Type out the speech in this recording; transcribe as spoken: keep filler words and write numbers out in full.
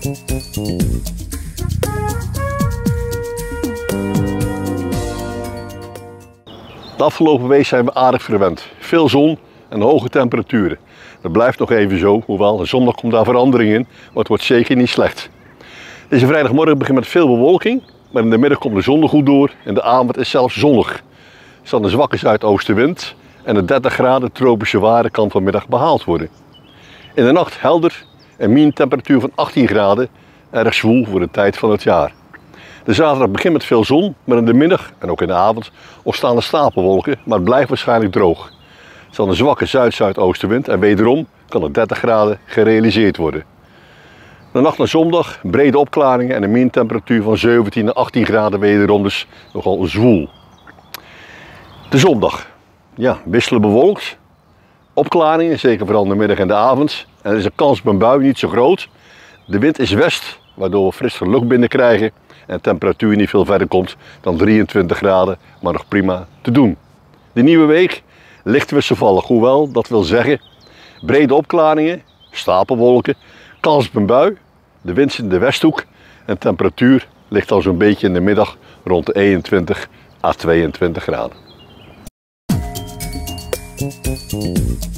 De afgelopen week zijn we aardig verwend. Veel zon en hoge temperaturen. Dat blijft nog even zo, hoewel zondag komt daar verandering in, maar het wordt zeker niet slecht. Deze vrijdagmorgen begint met veel bewolking, maar in de middag komt de zon er goed door en de avond is zelfs zonnig. Er staat een zwakke zuidoostenwind en de dertig graden tropische waarde kan vanmiddag behaald worden. In de nacht helder en minimumtemperatuur van achttien graden, erg zwoel voor de tijd van het jaar. De zaterdag begint met veel zon, maar in de middag en ook in de avond ontstaan er stapelwolken, maar het blijft waarschijnlijk droog. Er staat een zwakke zuid-zuidoostenwind en wederom kan er dertig graden gerealiseerd worden. De nacht naar zondag brede opklaringen en een minimumtemperatuur van zeventien à achttien graden, wederom dus nogal zwoel. De zondag, ja, wisselen bewolkt, opklaringen, zeker vooral in de middag en de avond. En er is een kans op een bui, niet zo groot. De wind is west, waardoor we frisse lucht binnen krijgen en de temperatuur niet veel verder komt dan drieëntwintig graden, maar nog prima te doen. De nieuwe week licht wisselvallig, hoewel dat wil zeggen brede opklaringen, stapelwolken, kans op een bui, de wind zit in de westhoek en de temperatuur ligt al zo'n beetje in de middag rond de eenentwintig à tweeëntwintig graden.